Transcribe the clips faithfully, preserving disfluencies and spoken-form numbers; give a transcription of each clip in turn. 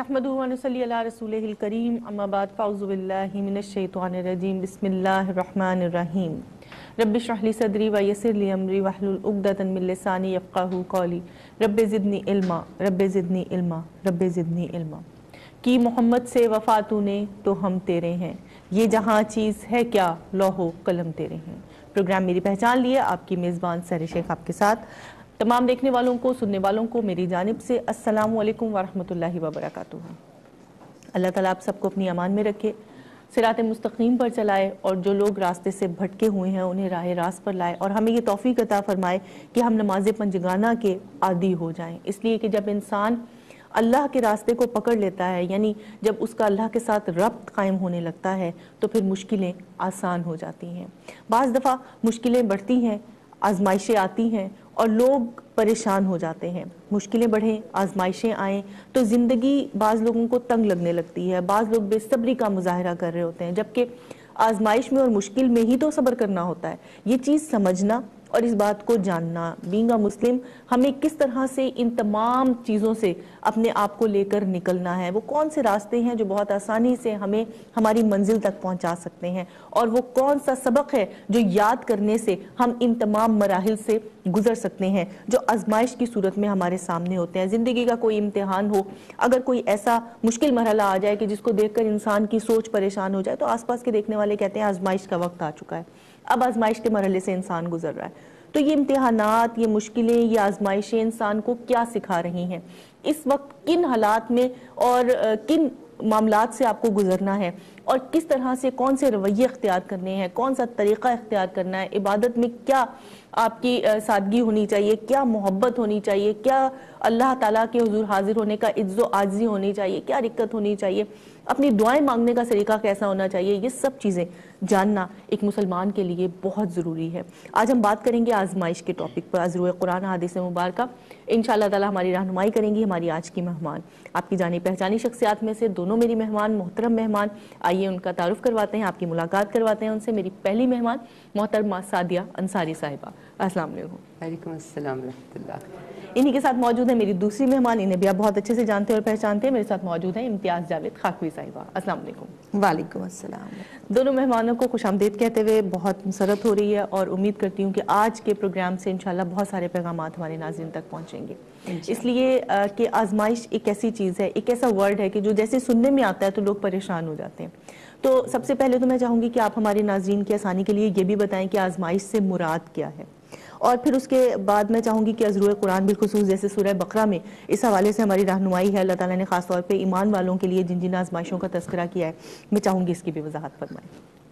नहमदुहु व नसल्ली अला रसूलिहिल करीम अम्मा बाद फ़अऊज़ु बिल्लाहि मिनश शैतानिर रजीम बिस्मिल्लाहिर रहमानिर रहीम रब्बि इश्रह ली सदरी व यस्सिर ली अमरी वहलुल उक़दतन मिन लिसानी यफ़क़हू क़ौली रब्बि ज़िदनी इल्मा रब्बि ज़िदनी इल्मा रब्बि ज़िदनी इल्मा। कि मोहम्मद से वफ़ा तूने तो हम तेरे हैं, ये जहाँ चीज़ है क्या लौहो कलम तेरे हैं। प्रोग्राम मेरी पहचान लिए आपकी मेज़बान सहरिश शेख आपके साथ। तमाम देखने वालों को, सुनने वालों को मेरी जानिब से अस्सलामु अलैकुम वरहमतुल्लाहि वबरकातुहू। अल्लाह ताला आप सबको अपनी अमान में रखे, सिरात मुस्तकीम पर चलाए और जो लोग रास्ते से भटके हुए हैं उन्हें राह रास्त पर लाए और हमें ये तौफीक अता फरमाए कि हम नमाज पंजगाना के आदी हो जाएं। इसलिए कि जब इंसान अल्लाह के रास्ते को पकड़ लेता है, यानी जब उसका अल्लाह के साथ रब्त कायम होने लगता है, तो फिर मुश्किलें आसान हो जाती हैं। बाज़ दफ़ा मुश्किलें बढ़ती हैं, आजमाइशें आती हैं और लोग परेशान हो जाते हैं। मुश्किलें बढ़ें, आजमाइशें आएँ तो ज़िंदगी बाज़ लोगों को तंग लगने लगती है। बाज़ लोग बेसब्री का मुजाहरा कर रहे होते हैं, जबकि आजमाइश में और मुश्किल में ही तो सब्र करना होता है। ये चीज़ समझना और इस बात को जानना, बीइंग अ मुस्लिम, हमें किस तरह से इन तमाम चीज़ों से अपने आप को लेकर निकलना है, वो कौन से रास्ते हैं जो बहुत आसानी से हमें हमारी मंजिल तक पहुंचा सकते हैं, और वो कौन सा सबक है जो याद करने से हम इन तमाम मराहिल से गुजर सकते हैं जो आजमाइश की सूरत में हमारे सामने होते हैं। ज़िंदगी का कोई इम्तिहान हो, अगर कोई ऐसा मुश्किल मरहला आ जाए कि जिसको देखकर इंसान की सोच परेशान हो जाए, तो आसपास के देखने वाले कहते हैं आजमाइश का वक्त आ चुका है, अब आजमाइश के मरहले से इंसान गुजर रहा है। तो ये इम्तिहानात, ये मुश्किलें, ये आजमाइशें इंसान को क्या सिखा रही हैं, इस वक्त किन हालात में और किन मामलात से आपको गुजरना है और किस तरह से कौन से रवैये इख्तियार करने हैं, कौन सा तरीक़ा इख्तियार करना है, इबादत में क्या आपकी सादगी होनी चाहिए, क्या मोहब्बत होनी चाहिए, क्या अल्लाह ताला के हुजूर हाजिर होने का इज्जो आज़ी होनी चाहिए, क्या रिक्कत होनी चाहिए, अपनी दुआएं मांगने का सलीका कैसा होना चाहिए, ये सब चीज़ें जानना एक मुसलमान के लिए बहुत ज़रूरी है। आज हम बात करेंगे आजमाइश के टॉपिक पर। अज़रूए कुरान हदीस मुबारक इंशाअल्लाह ताला हमारी रहनुमाई करेंगी हमारी आज की मेहमान। आपकी जानी पहचानी शख्सियात में से दोनों मेरी मेहमान, मोहतरम मेहमान, आइए उनका तारुफ करवाते हैं, आपकी मुलाकात करवाते हैं उनसे। मेरी पहली मेहमान मोहतरमा सादिया अंसारी साहिबा, अस्सलाम वालेकुम। वालेकुम अस्सलाम रहमतुल्लाह। इन्हीं के साथ मौजूद है मेरी दूसरी मेहमान, इन्हें भी आप बहुत अच्छे से जानते और पहचानते हैं, मेरे साथ मौजूद है इम्तियाज़ जावेद खाकवी साहिबा, अस्सलाम वालेकुम। वालेकुम अस्सलाम। दोनों मेहमानों को खुशामदीद कहते हुए बहुत मसरत हो रही है और उम्मीद करती हूँ कि आज के प्रोग्राम से इंशाल्लाह बहुत सारे पैगामात हमारे नाज़रीन तक पहुँचेंगे। इसलिए कि आजमाइश एक ऐसी चीज़ है, एक ऐसा वर्ड है कि जो जैसे सुनने में आता है तो लोग परेशान हो जाते हैं। तो सबसे पहले तो मैं चाहूँगी कि आप हमारे नाज़रीन की आसानी के लिए ये भी बताएं कि आजमाइश से मुराद क्या है, और फिर उसके बाद मैं चाहूँगी कि अज़रूए कुरान बिलखुसूस जैसे सूरह बकरा में इस हवाले से हमारी रहनुमाई है, अल्लाह ताला ने ख़ास तौर पे ईमान वालों के लिए जिन जिन आजमाइशों का तज़किरा किया है, मैं चाहूँगी इसकी भी वजाहत फरमाएं।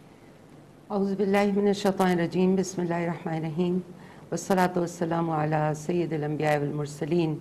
औज़ु बिल्लाहि मिनश शैतानिर रजीम, बिस्मिल्लाहिर रहमानिर रहीम, वस्सलातु वस्सलामु अला सय्यिदिल अंबिया वल मुरसलीन।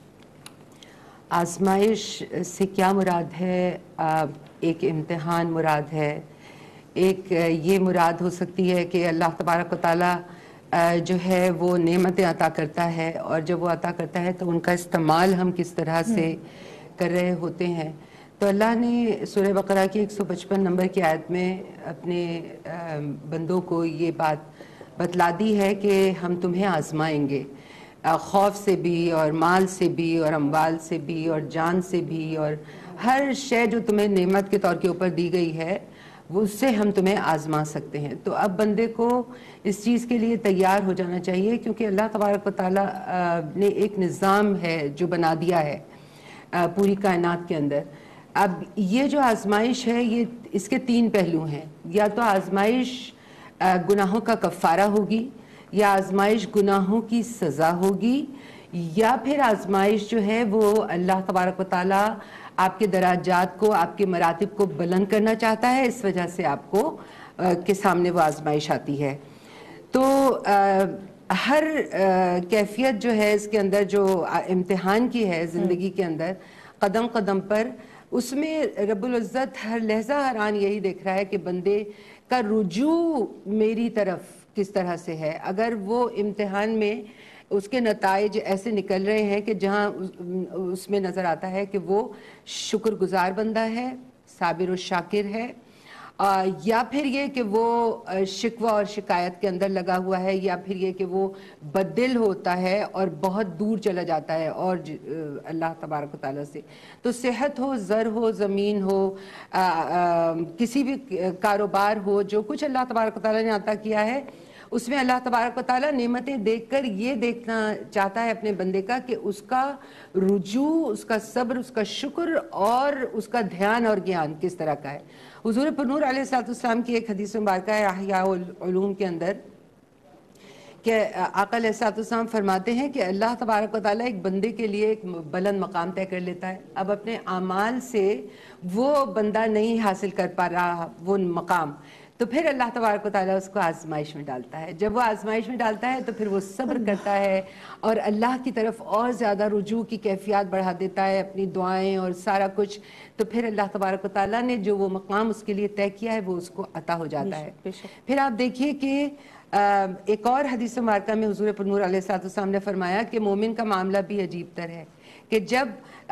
आजमाइश से क्या मुराद है? एक इम्तिहान मुराद है, एक ये मुराद हो सकती है कि अल्लाह तबारक व तआला जो है वो नेमतें अता करता है, और जब वो अता करता है तो उनका इस्तेमाल हम किस तरह से कर रहे होते हैं। तो अल्लाह ने सूरह बकरा की एक सौ पचपन नंबर की आयत में अपने बंदों को ये बात बतला दी है कि हम तुम्हें आजमाएंगे, खौफ से भी और माल से भी और अम्वाल से भी और जान से भी, और हर शय जो तुम्हें नेमत के तौर के ऊपर दी गई है वो उससे हम तुम्हें आजमा सकते हैं। तो अब बंदे को इस चीज़ के लिए तैयार हो जाना चाहिए, क्योंकि अल्लाह तबारक व तआला ने एक निज़ाम है जो बना दिया है पूरी कायनात के अंदर। अब ये जो आजमाइश है, ये इसके तीन पहलू हैं। या तो आजमाइश गुनाहों का कफ़ारा होगी, या आजमाइश गुनाहों की सज़ा होगी, या फिर आजमाइश जो है वो अल्लाह तबारक व तआला आपके दराजात को, आपके मरातिब को बुलंद करना चाहता है, इस वजह से आपको आ, के सामने वो आजमाइश आती है। तो आ, हर आ, कैफियत जो है इसके अंदर जो इम्तिहान की है ज़िंदगी के अंदर, कदम कदम पर, उसमें रब्बुल इज़्ज़त हर लहजा हर आन यही देख रहा है कि बंदे का रुजू मेरी तरफ किस तरह से है। अगर वो इम्तिहान में उसके नताइज ऐसे निकल रहे हैं कि जहाँ उसमें नज़र आता है कि वो शुक्रगुजार बंदा है, साबिर और शाकिर है, یا پھر یہ کہ وہ شکوہ اور شکایت کے اندر لگا ہوا ہے، یا پھر یہ کہ وہ بددل ہوتا ہے اور بہت دور چلا جاتا ہے اور اللہ تبارک و تعالیٰ سے. تو صحت ہو، زر ہو، زمین ہو، آ, آ, کسی بھی کاروبار ہو، جو کچھ اللہ تبارک و تعالیٰ نے عطا کیا ہے اس میں اللہ تبارک و تعالیٰ نعمتیں دیکھ کر یہ دیکھنا چاہتا ہے اپنے بندے کا کہ اس کا رجوع، اس کا صبر، اس کا شکر اور اس کا دھیان اور گیان کس طرح کا ہے. حضور پرنور علیہ الصلوۃ والسلام کی ایک حدیث مبارکہ ہے احیاء العلوم کے اندر کہ آقا علیہ الصلوۃ والسلام فرماتے ہیں کہ اللہ تبارک و تعالیٰ ایک بندے کے لیے ایک بلند مقام طے کر لیتا ہے. اب اپنے اعمال سے وہ بندہ نہیں حاصل کر پا رہا وہ مقام، تو پھر اللہ تبارک و تعالیٰ اس کو آزمائش میں ڈالتا ہے. جب وہ آزمائش میں ڈالتا ہے تو پھر وہ صبر کرتا ہے اور اللہ کی طرف اور زیادہ رجوع کی کیفیات بڑھا دیتا ہے، اپنی دعائیں اور سارا کچھ. تو پھر اللہ تبارک و تعالیٰ نے جو وہ مقام اس کے لیے طے کیا ہے وہ اس کو عطا ہو جاتا ہے. پھر آپ دیکھیے کہ ایک اور حدیث مبارکہ میں حضور پرنور علیہ الصلوۃ والسلام نے فرمایا کہ مومن کا معاملہ بھی عجیب تر ہے کہ جب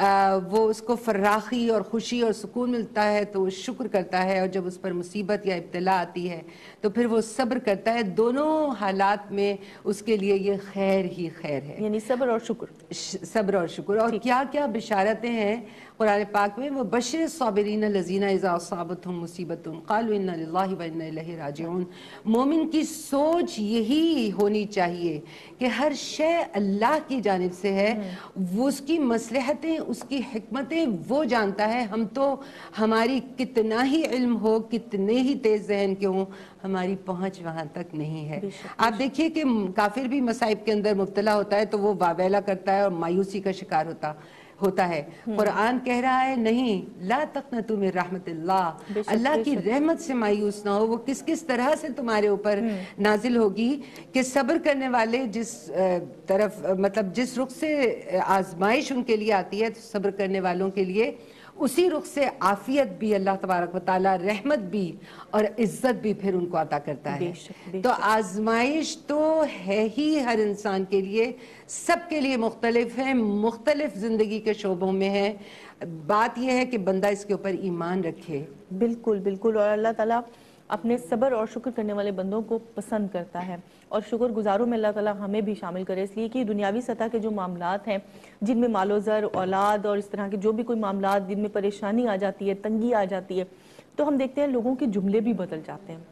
وہ اس کو فراخی اور خوشی اور سکون ملتا ہے تو وہ شکر کرتا ہے، اور جب اس پر مصیبت یا ابتلا آتی ہے تو پھر وہ صبر کرتا ہے. دونوں حالات میں اس کے لیے یہ خیر ہی خیر ہے، یعنی صبر اور شکر. صبر اور شکر. اور کیا کیا بشارتیں ہیں قرآن پاک میں. وہ بشر الصابرین الذین اذا اصابتهم مصیبۃ قالوا انا للہ وانا الیہ راجعون. مومن کی سوچ یہی ہونی چاہیے کہ ہر شے اللہ کی جانب سے ہے، وہ اس کی مصلحتیں، اس کی حکمتیں وہ جانتا ہے. ہم تو ہماری کتنا ہی علم ہو، کتنے ہی تیز ذہن کے ہوں، ہماری پہنچ وہاں تک نہیں ہے. آپ دیکھیے کہ کافر بھی مصائب کے اندر مبتلا ہوتا ہے تو وہ واویلا کرتا ہے اور مایوسی کا شکار ہوتا ہوتا ہے. قرآن کہہ رہا ہے نہیں، لا تقنطوا من رحمت اللہ، اللہ کی رحمت سے مایوس نہ ہو. وہ کس کس طرح سے تمہارے اوپر نازل ہوگی کہ صبر کرنے والے جس طرف مطلب جس رخ سے آزمائش ان کے لیے آتی ہے، تو صبر کرنے والوں کے لیے اسی رخ سے عافیت بھی اللہ تبارک و تعالیٰ، رحمت بھی اور عزت بھی پھر ان کو عطا کرتا ہے. تو آزمائش تو ہے ہی ہر انسان کے لیے، سب کے لیے مختلف ہے، مختلف زندگی کے شعبوں میں ہے. بات یہ ہے کہ بندہ اس کے اوپر ایمان رکھے. بالکل بالکل. اور اللہ تعالیٰ اپنے صبر اور شکر کرنے والے بندوں کو پسند کرتا ہے، اور شکر گزاروں میں اللہ تعالیٰ ہمیں بھی شامل کرے. اس لیے کہ دنیاوی سطح کے جو معاملات ہیں جن میں مال و زر، اولاد اور اس طرح کے جو بھی کوئی معاملات جن میں پریشانی آ جاتی ہے، تنگی آ جاتی ہے، تو ہم دیکھتے ہیں لوگوں کے جملے بھی بدل جاتے ہیں،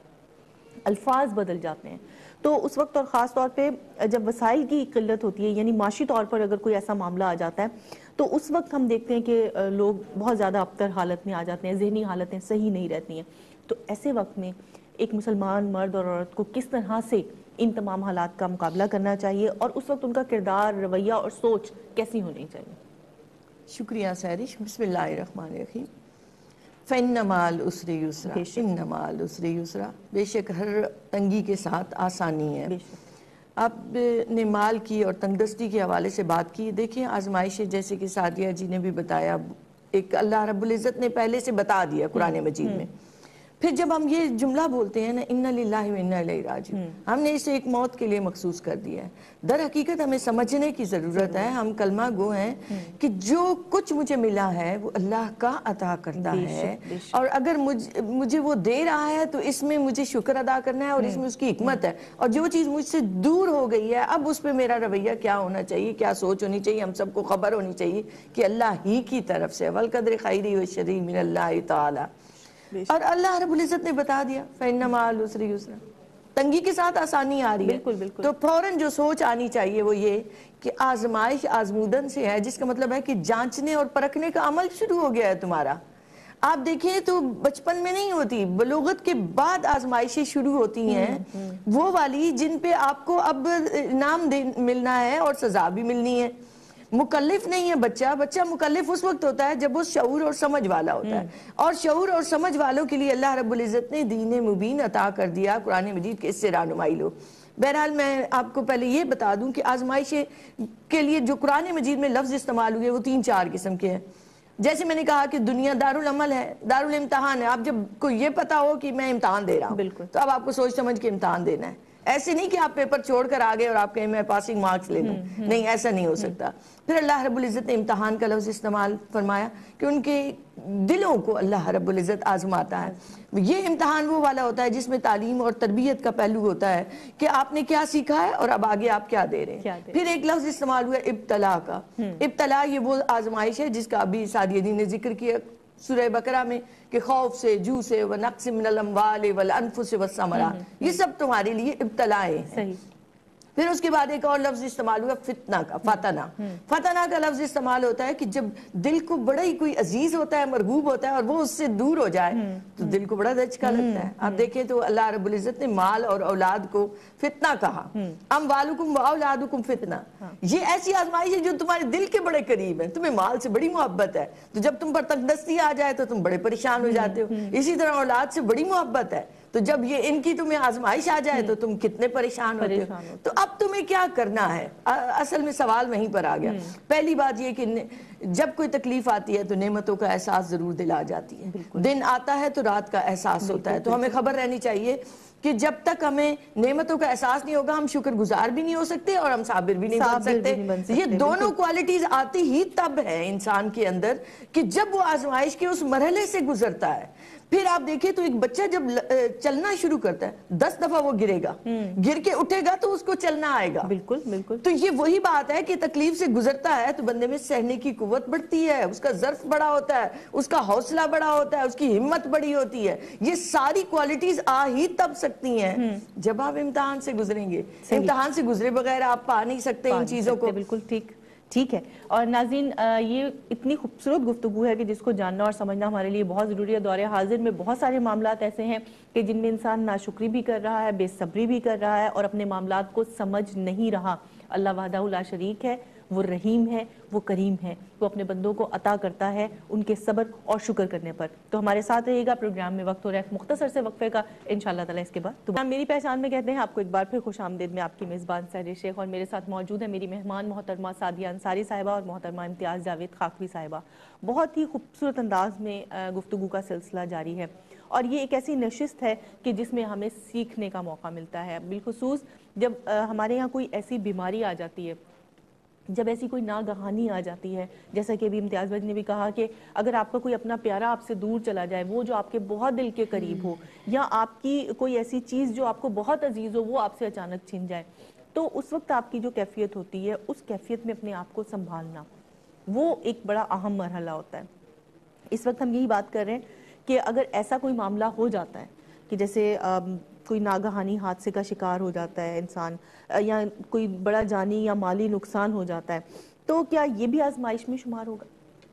الفاظ بدل جاتے ہیں. تو اس وقت اور خاص طور پہ جب وسائل کی قلت ہوتی ہے، یعنی معاشی طور پر اگر کوئی ایسا معاملہ آ جاتا ہے تو اس وقت ہم دیکھتے ہیں کہ لوگ بہت زیادہ ابتر حالت میں آ جاتے ہیں، ذہنی حالتیں صحیح نہیں رہتی ہیں. تو ایسے وقت میں ایک مسلمان مرد اور عورت کو کس طرح سے ان تمام حالات کا مقابلہ کرنا چاہیے، اور اس وقت ان کا کردار، رویہ اور سوچ کیسی ہونی چاہیے؟ شکریہ سہرش. بسم اللہ الرحمن الرحیم. فَإِنَّ مَعَ الْعُسْرِ يُسْرًا إِنَّ مَعَ الْعُسْرِ يُسْرًا. بے شک ہر تنگی کے ساتھ آسانی ہے. آپ نے مال کی اور تنگدستی کے حوالے سے بات کی. دیکھیں آزمائشیں جیسے کہ سعدیہ جی نے بھی بتایا، ایک اللہ رب العزت نے پہلے سے بتا دیا قرآن مجید میں. پھر جب ہم یہ جملہ بولتے ہیں نا اِنَّ لِلَّهِ وَإِنَّا إِلَيْهِ راجعون، ہم نے اسے ایک موت کے لیے مخصوص کر دیا ہے. در حقیقت ہمیں سمجھنے کی ضرورت ہے، ہم کلمہ گو ہیں کہ جو کچھ مجھے ملا ہے وہ اللہ کا عطا کردہ ہے، اور اگر مجھے وہ دے رہا ہے تو اس میں مجھے شکر ادا کرنا ہے، اور اس میں اس کی حکمت ہے. اور جو چیز مجھ سے دور ہو گئی ہے اب اس پہ میرا رویہ کیا ہونا چاہیے، کیا سوچ ہونی چاہیے. ہم سب کو خبر ہونی چاہیے کہ اللہ ہی کی طرف سے وَالْقَدْرِ خَيْرِهِ وَالشَّرِّهِ مِنَ اللَّهِ تَعَالَى. اور اللہ رب العزت نے بتا دیا فَإِنَّ مَعَ الْعُسْرِ يُسْرًا، تنگی کے ساتھ آسانی آ رہی ہے. تو فوراً جو سوچ آنی چاہیے وہ یہ کہ آزمائش آزمودن سے ہے، جس کا مطلب ہے کہ جانچنے اور پرکھنے کا عمل شروع ہو گیا ہے تمہارا. آپ دیکھیں تو بچپن میں نہیں ہوتی، بلوغت کے بعد آزمائشیں شروع ہوتی ہیں، وہ والی جن پہ آپ کو اب انعام ملنا ہے اور سزا بھی ملنی ہے. مکلف نہیں ہے بچہ، بچہ مکلف اس وقت ہوتا ہے جب وہ شعور اور سمجھ والا ہوتا ہے، اور شعور اور سمجھ والوں کے لیے اللہ رب العزت نے دین مبین عطا کر دیا قرآن مجید کے، اس سے رہنمائی لو. بہرحال میں آپ کو پہلے یہ بتا دوں کہ آزمائشیں کے لیے جو قرآن مجید میں لفظ استعمال ہوئے وہ تین چار قسم کے ہیں. جیسے میں نے کہا کہ دنیا دارالعمل ہے، دارالامتحان ہے. آپ جب کو یہ پتا ہو کہ میں امتحان دے رہا ہوں تو اب آپ کو سوچ سمجھ کے امتحان دینا ہے. ایسے نہیں کہ آپ پیپر چھوڑ کر آگے اور آپ کہیں میں پاسنگ مارکس لے لوں, نہیں ایسا نہیں ہو سکتا. پھر اللہ رب العزت نے امتحان کا لفظ استعمال فرمایا کہ ان کے دلوں کو اللہ رب العزت آزماتا ہے. یہ امتحان وہ والا ہوتا ہے جس میں تعلیم اور تربیت کا پہلو ہوتا ہے کہ آپ نے کیا سیکھا ہے اور اب آگے آپ کیا دے رہے ہیں. پھر ایک لفظ استعمال ہوا ابتلا کا. ابتلا یہ وہ آزمائش ہے جس کا ابھی سعدیہ دی نے ذکر کیا سورہ بقرہ میں کہ خوف سے, جو سے, ونقص من الاموال والانفس والثمرات, یہ سب تمہارے لیے ابتلائیں ہیں. پھر اس کے بعد ایک اور لفظ استعمال ہوا فتنہ کا, فتنہ. فتنہ کا لفظ استعمال ہوتا ہے کہ جب دل کو بڑا ہی کوئی عزیز ہوتا ہے, مرغوب ہوتا ہے, اور وہ اس سے دور ہو جائے تو دل کو بڑا دھچکا لگتا ہے. آپ دیکھیں تو اللہ رب العزت نے مال اور اولاد کو فتنہ کہا. اموالکم واولادکم فتنہ, یہ ایسی آزمائش ہے جو تمہارے دل کے بڑے قریب ہے. تمہیں مال سے بڑی محبت ہے تو جب تم پر تنگدستی آ جائے تو تم بڑے پریشان ہو جاتے ہو. اسی طرح اولاد سے بڑی محبت ہے تو جب یہ ان کی تمہیں آزمائش آ جائے تو تم کتنے پریشان ہوتے ہو. تو اب تمہیں کیا کرنا ہے, اصل میں سوال وہیں پر آ گیا. پہلی بات یہ کہ جب کوئی تکلیف آتی ہے تو نعمتوں کا احساس ضرور دل آ جاتی ہے. دن آتا ہے تو رات کا احساس ہوتا ہے. تو ہمیں خبر رہنی چاہیے کہ جب تک ہمیں نعمتوں کا احساس نہیں ہوگا ہم شکر گزار بھی نہیں ہو سکتے اور ہم صابر بھی نہیں بن سکتے. یہ دونوں کوالٹیز آتی ہی تب ہے انسان کے اندر کہ جب وہ آزمائش کے اس مرحلے سے گزرتا ہے. پھر آپ دیکھیں تو ایک بچہ جب چلنا شروع کرتا ہے دس دفعہ وہ گرے گا, گر کے اٹھے گا تو اس کو چلنا آئے گا. بالکل بالکل. تو یہ وہی بات ہے کہ تکلیف سے گزرتا ہے تو بندے میں سہنے کی قوت بڑھتی ہے, اس کا ظرف بڑا ہوتا ہے, اس کا حوصلہ بڑا ہوتا ہے, اس کی ہمت بڑی ہوتی ہے. یہ ساری کوالٹیز آ ہی تب سکتی ہیں جب آپ امتحان سے گزریں گے. امتحان سے گزرے بغیر آپ پا نہیں سکتے ان چیزوں کو. بالکل ٹھیک ٹھیک ہے. اور ناظرین یہ اتنی خوبصورت گفتگو ہے کہ جس کو جاننا اور سمجھنا ہمارے لیے بہت ضروری ہے. دور حاضر میں بہت سارے معاملات ایسے ہیں کہ جن میں انسان ناشکری بھی کر رہا ہے, بے صبری بھی کر رہا ہے اور اپنے معاملات کو سمجھ نہیں رہا. اللہ وحدہ لا شریک ہے, وہ رحیم ہے, وہ کریم ہے, وہ اپنے بندوں کو عطا کرتا ہے ان کے صبر اور شکر کرنے پر. تو ہمارے ساتھ رہیے گا, پروگرام میں وقت ہو رہا ہے مختصر سے وقفے کا, انشاءاللہ تعالی اس کے بعد تو میری پہچان میں کہتے ہیں آپ کو ایک بار پھر خوش آمدید. میں آپ کی میزبان سہرش شیخ اور میرے ساتھ موجود ہے میری مہمان محترمہ سعدیہ انصاری صاحبہ اور محترمہ امتیاز جاوید خاکوی صاحبہ. بہت ہی خوبصورت انداز میں گفتگو کا سلسلہ جاری ہے اور یہ ایک ایسی نشست ہے کہ جس میں ہمیں سیکھنے کا موقع ملتا ہے, بالخصوص جب ہمارے یہاں کوئی ایسی بیماری آ جاتی ہے, جب ایسی کوئی ناگہانی آ جاتی ہے. جیسا کہ ابھی امتیاز بھائی نے بھی کہا کہ اگر آپ کا کوئی اپنا پیارا آپ سے دور چلا جائے, وہ جو آپ کے بہت دل کے قریب ہو, یا آپ کی کوئی ایسی چیز جو آپ کو بہت عزیز ہو وہ آپ سے اچانک چھن جائے, تو اس وقت آپ کی جو کیفیت ہوتی ہے اس کیفیت میں اپنے آپ کو سنبھالنا وہ ایک بڑا اہم مرحلہ ہوتا ہے. اس وقت ہم یہی بات کر رہے ہیں کہ اگر ایسا کوئی معاملہ ہو جاتا ہے کہ جیسے کوئی ناگہانی حادثے کا شکار ہو جاتا ہے انسان, یا کوئی بڑا جانی یا مالی نقصان ہو جاتا ہے, تو کیا یہ بھی آزمائش میں شمار ہوگا؟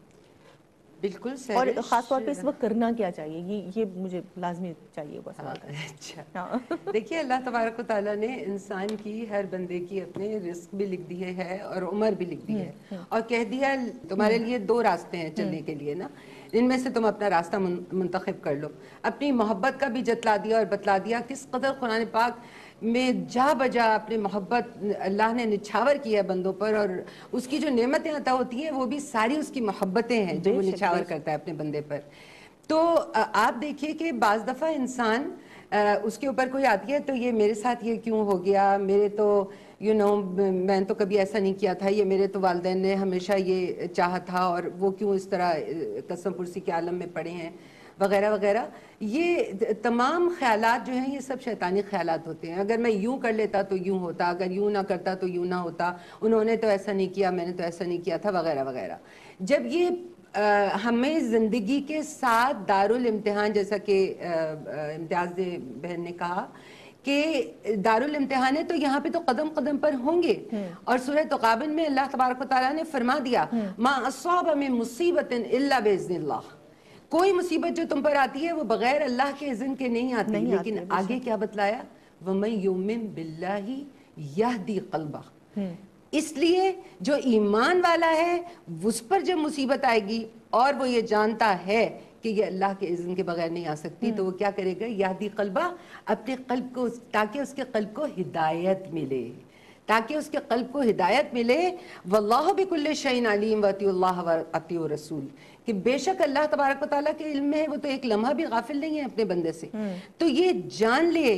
بالکل. اور خاص طور پہ اس وقت کرنا کیا چاہیے, یہ یہ مجھے لازمی چاہیے ہوگا سوال کرنا. اچھا دیکھیے, اللہ تبارک و تعالیٰ نے انسان کی ہر بندے کی اپنے رزق بھی لکھ دیے ہے اور عمر بھی لکھ دی ہے, اور کہہ دیا تمہارے لیے دو راستے ہیں چلنے کے لیے نا, ان میں سے تم اپنا راستہ منتخب کر لو. اپنی محبت کا بھی جتلا دیا اور بتلا دیا کس قدر قرآن پاک میں جا بجا اپنی محبت اللہ نے نچھاور کی ہے بندوں پر, اور اس کی جو نعمتیں عطا ہوتی ہیں وہ بھی ساری اس کی محبتیں ہیں جو وہ نچھاور کرتا ہے اپنے بندے پر. تو آپ دیکھیے کہ بعض دفعہ انسان اس کے اوپر کوئی آتی ہے تو یہ میرے ساتھ یہ کیوں ہو گیا, میرے تو یو نو میں نے تو کبھی ایسا نہیں کیا تھا, یہ میرے تو والدین نے ہمیشہ یہ چاہا تھا, اور وہ کیوں اس طرح قسم پرسی کے عالم میں پڑے ہیں وغیرہ وغیرہ. یہ تمام خیالات جو ہیں یہ سب شیطانی خیالات ہوتے ہیں. اگر میں یوں کر لیتا تو یوں ہوتا, اگر یوں نہ کرتا تو یوں نہ ہوتا, انہوں نے تو ایسا نہیں کیا, میں نے تو ایسا نہیں کیا تھا وغیرہ وغیرہ. جب یہ ہمیں زندگی کے ساتھ دارالامتحان, جیسا کہ امتیاز بہن نے کہا کہ دارالامتحان ہے, تو یہاں پہ تو قدم قدم پر ہوں گے. اور سورہ تغابن میں اللہ تبارک و تعالیٰ نے فرما دیا ما اصاب من مصیبت الا باذن اللہ, کوئی مصیبت جو تم پر آتی ہے وہ بغیر اللہ کے اذن کے نہیں آتی. لیکن آگے کیا بتلایا, وَمَن يُؤْمِن بِاللَّهِ يَهْدِي قَلْبَهُ, اس لیے جو ایمان والا ہے اس پر جب مصیبت آئے گی اور وہ یہ جانتا ہے کہ یہ اللہ کے اذن کے بغیر نہیں آ سکتی, تو وہ کیا کرے گا, یہدی قلبہ, اپنے قلب کو, تاکہ اس کے قلب کو ہدایت ملے, تاکہ اس کے قلب کو ہدایت ملے. واللہ بکل شیء علیم واطیعوا اللہ واطیعوا الرسول, کہ بے شک اللہ تبارک و تعالیٰ کے علم میں ہے, وہ تو ایک لمحہ بھی غافل نہیں ہے اپنے بندے سے. تو یہ جان لے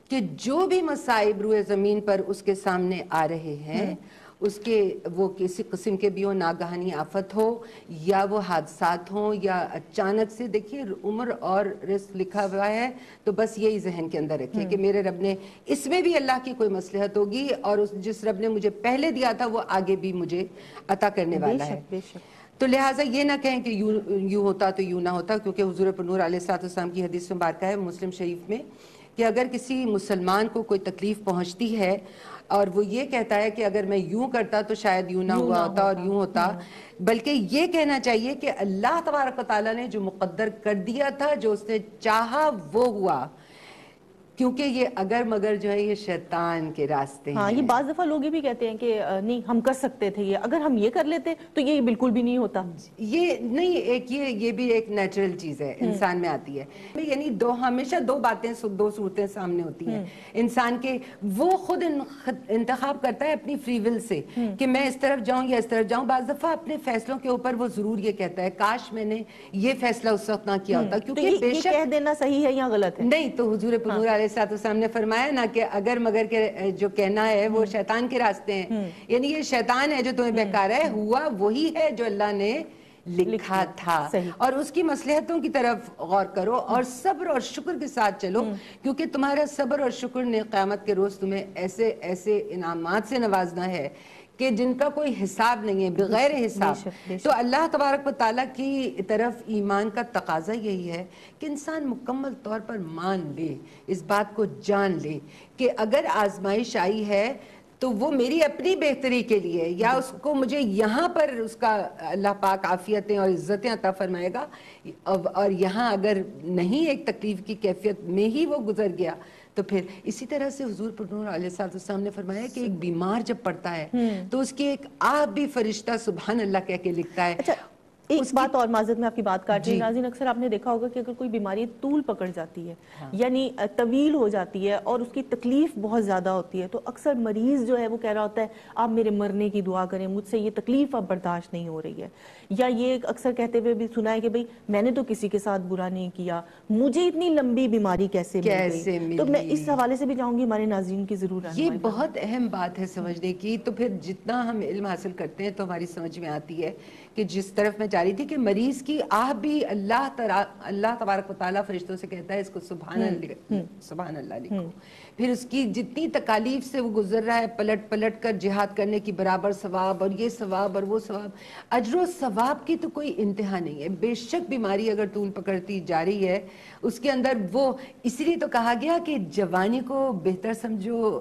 کہ جو بھی مصائب روئے زمین پر اس کے سامنے آ رہے ہیں اس کے وہ کسی قسم کے بھی ہو، ناگہانی آفت ہو یا وہ حادثات ہوں یا اچانک سے، دیکھیے عمر اور رزق لکھا ہوا ہے تو بس یہی ذہن کے اندر رکھیں کہ میرے رب نے اس میں بھی اللہ کی کوئی مصلحت ہوگی، اور اس جس رب نے مجھے پہلے دیا تھا وہ آگے بھی مجھے عطا کرنے والا ہے۔ تو لہٰذا یہ نہ کہیں کہ یوں یوں ہوتا تو یوں نہ ہوتا، کیونکہ حضور پر نور علیہ السلام کی حدیث مبارکہ ہے مسلم شریف میں کہ اگر کسی مسلمان کو کوئی تکلیف پہنچتی ہے اور وہ یہ کہتا ہے کہ اگر میں یوں کرتا تو شاید یوں نہ ہوا ہوتا اور یوں ہوتا، بلکہ یہ کہنا چاہیے کہ اللہ تبارک و تعالیٰ نے جو مقدر کر دیا تھا، جو اس نے چاہا وہ ہوا، کیونکہ یہ اگر مگر جو ہے یہ شیطان کے راستے ہیں۔ ہاں، یہ بعض دفعہ لوگ یہ بھی کہتے ہیں کہ نہیں ہم کر سکتے تھے یہ، اگر ہم یہ کر لیتے تو یہ بالکل بھی نہیں ہوتا۔ یہ نہیں، ایک یہ یہ بھی ایک نیچرل چیز ہے، انسان میں آتی ہے، یعنی دو ہمیشہ دو باتیں دو صورتیں سامنے ہوتی ہیں انسان کے، وہ خود انتخاب کرتا ہے اپنی فری ول سے کہ میں اس طرف جاؤں یا اس طرف جاؤں۔ بعض دفعہ اپنے فیصلوں کے اوپر وہ ضرور یہ کہتا ہے کاش میں نے یہ فیصلہ اس وقت نہ کیا ہوتا، کیونکہ بے شک کہہ دینا صحیح ہے یا غلط ہے نہیں، تو حضور پر نور علیہ السلام نے فرمایا نا کہ اگر مگر کے جو کہنا ہے وہ شیطان کے راستے ہیں، یعنی یہ شیطان ہے جو تمہیں بہکارا ہے، ہوا وہی ہے جو اللہ نے لکھا تھا، اور اس کی مصلحتوں کی طرف غور کرو اور صبر اور شکر کے ساتھ چلو، کیونکہ تمہارا صبر اور شکر نے قیامت کے روز تمہیں ایسے ایسے انعامات سے نوازنا ہے کہ جن کا کوئی حساب نہیں ہے، بغیر حساب۔ تو اللہ تبارک و تعالیٰ کی طرف ایمان کا تقاضا یہی ہے کہ انسان مکمل طور پر مان لے، اس بات کو جان لے کہ اگر آزمائش آئی ہے تو وہ میری اپنی بہتری کے لیے، یا اس کو مجھے یہاں پر اس کا اللہ پاک عافیتیں اور عزتیں عطا فرمائے گا، اور یہاں اگر نہیں ایک تکلیف کی کیفیت میں ہی وہ گزر گیا تو پھر اسی طرح سے حضور پر نور علیہ السلام نے فرمایا کہ ایک بیمار جب پڑتا ہے تو اس کی ایک آپ بھی فرشتہ سبحان اللہ کہہ کے لکھتا ہے۔ ایک بات اور، معذرت میں آپ کی بات کاٹ رہی ہوں ناظرین، اکثر آپ نے دیکھا ہوگا کہ اگر کوئی بیماری طول پکڑ جاتی ہے یعنی طویل ہو جاتی ہے اور اس کی تکلیف بہت زیادہ ہوتی ہے، تو اکثر مریض جو ہے وہ کہہ رہا ہوتا ہے آپ میرے مرنے کی دعا کریں، مجھ سے یہ تکلیف اب برداشت نہیں ہو رہی ہے، یا یہ اکثر کہتے ہوئے بھی سنا ہے کہ بھئی میں نے تو کسی کے ساتھ برا نہیں کیا، مجھے اتنی لمبی بیماری کیسے مل گئی۔ تو میں اس حوالے سے بھی چاہوں گی ہمارے ناظرین کی ضرور رہنمائی۔ یہ بہت اہم بات ہے سمجھنے کی، تو پھر جتنا ہم علم حاصل کرتے ہیں تو ہماری سمجھ میں آتی ہے کہ جس طرف میں جا رہی تھی کہ مریض کی آہ بھی اللہ اللہ تبارک و تعالیٰ فرشتوں سے کہتا ہے اس کو سبحان اللہ سبحان اللہ لکھو، پھر اس کی جتنی تکالیف سے وہ گزر رہا ہے پلٹ پلٹ کر جہاد کرنے کی برابر ثواب، اور یہ ثواب اور وہ ثواب، اجر و ثواب کی تو کوئی انتہا نہیں ہے۔ بے شک بیماری اگر طول پکڑتی جا رہی ہے اس کے اندر وہ، اس لیے تو کہا گیا کہ جوانی کو بہتر سمجھو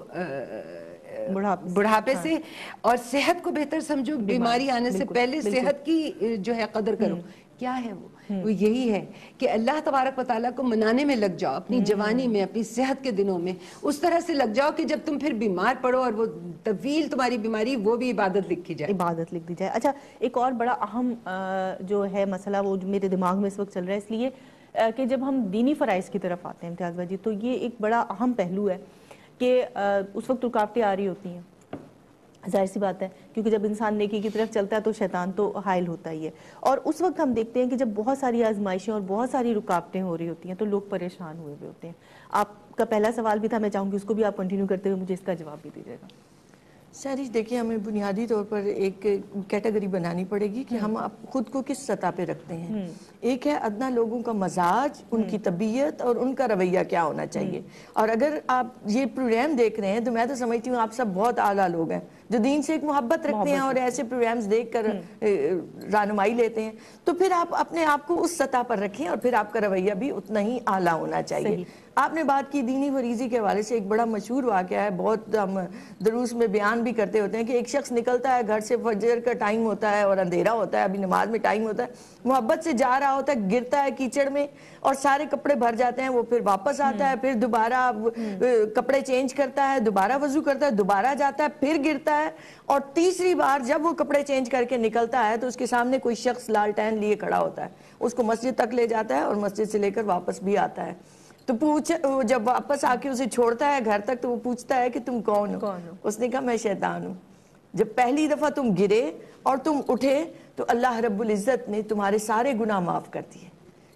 بڑھاپے سے، اور صحت کو بہتر سمجھو بیماری آنے سے پہلے، صحت کی جو ہے قدر کرو۔ کیا ہے وہ وہ یہی ہے کہ اللہ تبارک و تعالیٰ کو منانے میں لگ جاؤ، اپنی جوانی میں، اپنی صحت کے دنوں میں اس طرح سے لگ جاؤ کہ جب تم پھر بیمار پڑو اور وہ طویل تمہاری بیماری، وہ بھی عبادت لکھی جائے، عبادت لکھ دی جائے۔ اچھا، ایک اور بڑا اہم جو ہے مسئلہ وہ میرے دماغ میں اس وقت چل رہا ہے، اس لیے کہ جب ہم دینی فرائض کی طرف آتے ہیں امتیاز بھائی جی، تو یہ ایک بڑا اہم پہلو ہے کہ اس وقت رکاوٹیں آ رہی ہوتی ہیں، ظاہر سی بات ہے، کیونکہ جب انسان نیکی کی طرف چلتا ہے تو شیطان تو حائل ہوتا ہی ہے، اور اس وقت ہم دیکھتے ہیں کہ جب بہت ساری آزمائشیں اور بہت ساری رکاوٹیں ہو رہی ہوتی ہیں تو لوگ پریشان ہوئے ہوئے ہوتے ہیں۔ آپ کا پہلا سوال بھی تھا، میں چاہوں گی اس کو بھی آپ کنٹینیو کرتے ہوئے مجھے اس کا جواب بھی دیجیے گا۔ سہرش، دیکھیں ہمیں بنیادی طور پر ایک کیٹیگری بنانی پڑے گی کہ ہم خود کو کس سطح پہ رکھتے ہیں۔ ایک ہے ادنا لوگوں کا مزاج، ان کی طبیعت اور ان کا رویہ کیا ہونا چاہیے، اور اگر آپ یہ پروگرام دیکھ رہے ہیں تو میں تو سمجھتی ہوں آپ سب بہت اعلیٰ لوگ ہیں جو دین سے ایک محبت رکھتے ہیں اور ایسے پروگرامز دیکھ کر رہنمائی لیتے ہیں، تو پھر آپ اپنے آپ کو اس سطح پر رکھیں اور پھر آپ کا رویہ بھی اتنا ہی اعلیٰ ہونا چاہیے۔ آپ نے بات کی دینی فریضی کے حوالے سے، ایک بڑا مشہور واقعہ ہے، بہت ہم دروس میں بیان بھی کرتے ہوتے ہیں کہ ایک شخص نکلتا ہے گھر سے، فجر کا ٹائم ہوتا ہے اور اندھیرا ہوتا ہے، ابھی نماز میں ٹائم ہوتا ہے، محبت سے جا رہا ہوتا ہے، گرتا ہے کیچڑ میں اور سارے کپڑے بھر جاتے ہیں، وہ پھر واپس آتا ہے، پھر دوبارہ کپڑے چینج کرتا ہے، دوبارہ وضو کرتا ہے، دوبارہ جاتا ہے، پھر گرتا ہے، اور تیسری بار جب وہ کپڑے چینج کر کے نکلتا ہے تو اس کے سامنے کوئی شخص لالٹین لیے کھڑا ہوتا ہے، اس کو مسجد تک لے جاتا ہے اور مسجد سے لے کر واپس بھی آتا ہے۔ تو پوچھ جب واپس آ کے اسے چھوڑتا ہے گھر تک تو وہ پوچھتا ہے کہ تم کون ہو؟ اس نے کہا میں شیطان ہوں۔ جب پہلی دفعہ تم گرے اور تم اٹھے تو اللہ رب العزت نے تمہارے سارے گناہ معاف کر دیے،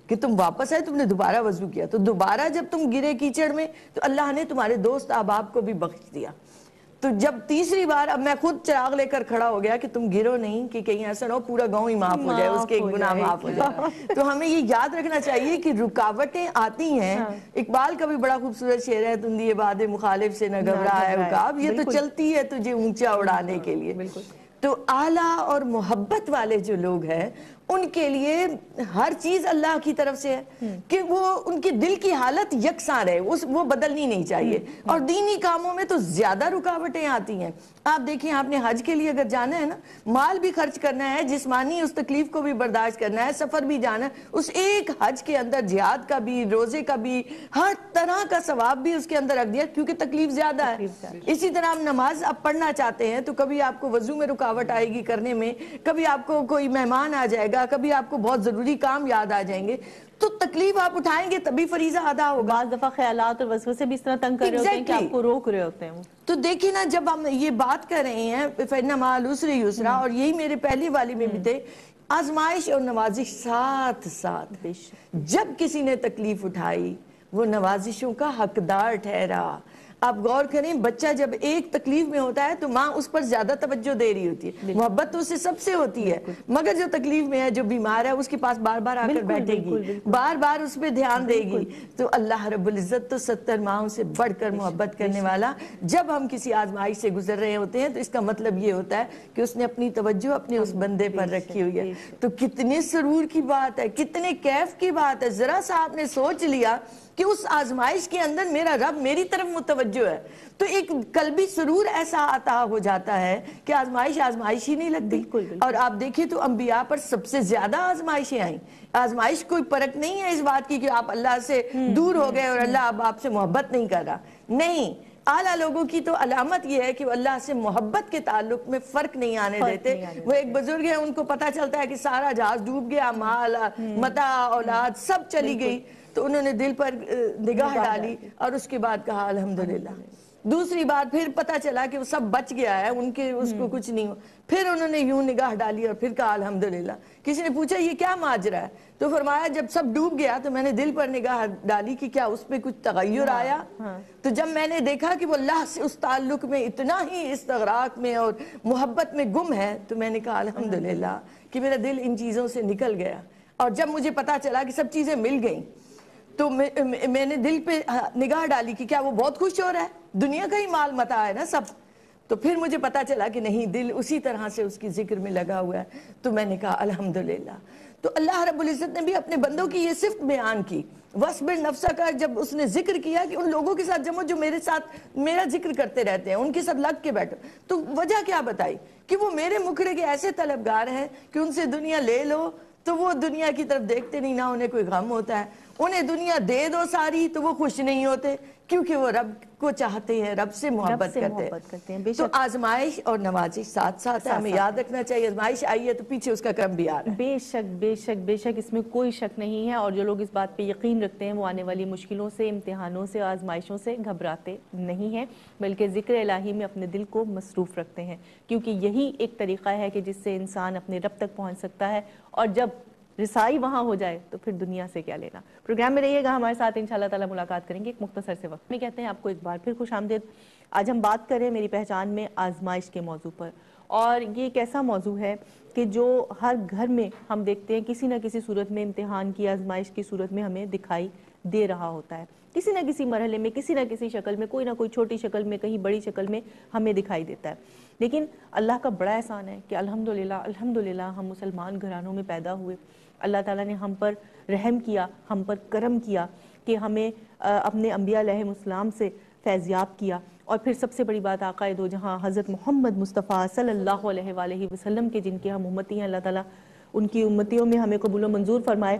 کہ تم واپس آئے، تم نے دوبارہ وضو کیا، تو دوبارہ جب تم گرے کیچڑ میں تو اللہ نے تمہارے دوست احباب کو بھی بخش دیا. تو جب تیسری بار اب میں خود چراغ لے کر کھڑا ہو گیا کہ تم گرو نہیں کہ کہیں ایسا نہ ہو پورا گاؤں ہی معاف ہو جائے، اس کے ایک گناہ معاف ہو جائے. تو ہمیں یہ یاد رکھنا چاہیے کہ رکاوٹیں آتی ہیں. اقبال کا بھی بڑا خوبصورت شعر ہے، تندیے باد مخالف سے نہ گھبرا ہے عقاب، یہ تو چلتی ہے تجھے اونچا اڑانے کے لیے. تو اعلیٰ اور محبت والے جو لوگ ہیں ان کے لیے ہر چیز اللہ کی طرف سے ہے کہ وہ ان کی دل کی حالت یکساں رہے، وہ بدلنی نہیں چاہیے. اور دینی کاموں میں تو زیادہ رکاوٹیں آتی ہیں. آپ دیکھیں، آپ نے حج کے لیے اگر جانا ہے نا، مال بھی خرچ کرنا ہے، جسمانی اس تکلیف کو بھی برداشت کرنا ہے، سفر بھی جانا ہے، اس ایک حج کے اندر جہاد کا بھی، روزے کا بھی، ہر طرح کا ثواب بھی اس کے اندر رکھ دیا کیونکہ تکلیف زیادہ ہے. اسی طرح آپ نماز آپ پڑھنا چاہتے ہیں تو کبھی آپ کو وضو میں رکاوٹ آئے گی کرنے میں، کبھی آپ کو کوئی مہمان آ جائے گا، کبھی آپ کو بہت ضروری کام یاد آ جائیں گے، تو تکلیف آپ اٹھائیں گے تبھی فریضہ ادا ہوگا. بعض دفعہ خیالات اور وسوسے بھی اس طرح تنگ کر رہے ہوتے ہیں کہ آپ کو روک رہے ہوتے ہیں. تو دیکھیں نا، جب ہم یہ بات کر رہے ہیں فَإِنَّ مَعَ الْعُسْرِ يُسْرًا، اور یہی میرے پہلی والی میں بھی تھے، آزمائش اور نوازش ساتھ ساتھ. جب کسی نے تکلیف اٹھائی وہ نوازشوں کا حقدار ٹھہرا. آپ غور کریں، بچہ جب ایک تکلیف میں ہوتا ہے تو ماں اس پر زیادہ توجہ دے رہی ہوتی ہے، محبت تو اسے سب سے ہوتی ہے، مگر جو تکلیف میں ہے، جو بیمار ہے، اس کے پاس بار بار آ کر بیٹھے گی، بار بار اس پہ دھیان دے گی. تو اللہ رب العزت تو ستر ماہوں سے بڑھ کر محبت کرنے والا. جب ہم کسی آزمائش سے گزر رہے ہوتے ہیں تو اس کا مطلب یہ ہوتا ہے کہ اس نے اپنی توجہ اپنے اس بندے پر رکھی ہوئی ہے. تو کتنے سرور کی بات ہے، کتنے کیف کی بات ہے. ذرا سا آپ نے سوچ لیا کہ اس آزمائش کے اندر میرا رب میری طرف متوجہ ہے، تو ایک قلبی سرور ایسا عطا ہو جاتا ہے کہ آزمائش آزمائش ہی نہیں لگتی. اور آپ دیکھیں تو انبیاء پر سب سے زیادہ آزمائشیں آئیں. آزمائش کوئی پرکھ نہیں ہے اس بات کی کہ آپ اللہ سے دور ہو گئے اور اللہ اب آپ سے محبت نہیں کر رہا. نہیں، اعلیٰ لوگوں کی تو علامت یہ ہے کہ وہ اللہ سے محبت کے تعلق میں فرق نہیں آنے دیتے. وہ ایک بزرگ ہیں، ان کو پتا چلتا ہے کہ سارا جہاز ڈوب گیا، مال متاع اولاد سب چلی گئی، تو انہوں نے دل پر نگاہ ڈالی اور اس کے بعد کہا الحمدللہ. دوسری بار پھر پتا چلا کہ وہ سب بچ گیا ہے، ان کے اس کو کچھ نہیں ہو، پھر انہوں نے یوں نگاہ ڈالی اور پھر کہا الحمدللہ. کسی نے پوچھا یہ کیا ماجرا ہے؟ تو فرمایا جب سب ڈوب گیا تو میں نے دل پر نگاہ ڈالی کہ کیا اس پہ کچھ تغیر آیا. تو جب میں نے دیکھا کہ وہ اللہ سے اس تعلق میں اتنا ہی استغراق میں اور محبت میں گم ہے، تو میں نے کہا الحمدللہ کہ میرا دل ان چیزوں سے نکل گیا. اور جب مجھے پتا چلا کہ سب چیزیں مل گئیں تو میں نے دل پہ نگاہ ڈالی کہ کیا وہ بہت خوش ہو رہا ہے، دنیا کا ہی مال متاع ہے نا سب. تو پھر مجھے پتا چلا کہ نہیں، دل اسی طرح سے اس کی ذکر میں لگا ہوا ہے. تو میں نے کہا الحمدللہ. تو اللہ رب العزت نے بھی اپنے بندوں کی یہ صفت بیان کی. وَاصْبِرْ نَفْسَكَ کا جب اس نے ذکر کیا کہ ان لوگوں کے ساتھ جمو جو میرے ساتھ میرا ذکر کرتے رہتے ہیں، ان کے ساتھ لگ کے بیٹھو. تو وجہ کیا بتائی کہ وہ میرے مکھڑے کے ایسے طلبگار ہیں کہ ان سے دنیا لے لو تو وہ دنیا کی طرف دیکھتے نہیں، نہ انہیں کوئی غم ہوتا ہے. انہیں دنیا دے دو ساری تو وہ خوش نہیں ہوتے، کیونکہ وہ رب کو چاہتے ہیں، رب سے محبت کرتے ہیں. تو آزمائش اور نوازش ساتھ ساتھ ہمیں یاد رکھنا چاہیے. آزمائش آئی ہے تو پیچھے اس کا کرم بھی آ رہا ہے. بے شک بے شک بے شک، اس میں کوئی شک نہیں ہے. اور جو لوگ اس بات پہ یقین رکھتے ہیں وہ آنے والی مشکلوں سے، امتحانوں سے، آزمائشوں سے گھبراتے نہیں ہیں، بلکہ ذکر الہی میں اپنے دل کو مصروف رکھتے ہیں، کیونکہ یہی ایک طریقہ ہے کہ جس سے انسان اپنے رب تک پہنچ سکتا ہے. اور جب رسائی وہاں ہو جائے تو پھر دنیا سے کیا لینا. پروگرام میں رہیے گا ہمارے ساتھ، انشاءاللہ تعالیٰ ملاقات کریں گے ایک مختصر سے وقت میں. کہتے ہیں آپ کو ایک بار پھر خوش آمدید. آج ہم بات کریں میری پہچان میں آزمائش کے موضوع پر. اور یہ ایک ایسا موضوع ہے کہ جو ہر گھر میں ہم دیکھتے ہیں کسی نہ کسی صورت میں، امتحان کی، آزمائش کی صورت میں ہمیں دکھائی دے رہا ہوتا ہے. کسی نہ کسی مرحلے میں، کسی نہ کسی شکل میں، کوئی نہ کوئی چھوٹی شکل میں، کہیں بڑی شکل میں ہمیں دکھائی دیتا ہے. لیکن اللہ کا بڑا احسان ہے کہ الحمدللہ الحمدللہ ہم مسلمان گھرانوں میں پیدا ہوئے. اللہ تعالیٰ نے ہم پر رحم کیا، ہم پر کرم کیا کہ ہمیں اپنے انبیاء علیہ السلام سے فیضیاب کیا. اور پھر سب سے بڑی بات آقا دو جہاں حضرت محمد مصطفیٰ صلی اللہ علیہ وآلہ وسلم کے، جن کے ہم امتی ہیں، اللہ تعالیٰ ان کی امتیوں میں ہمیں قبول و منظور فرمائے.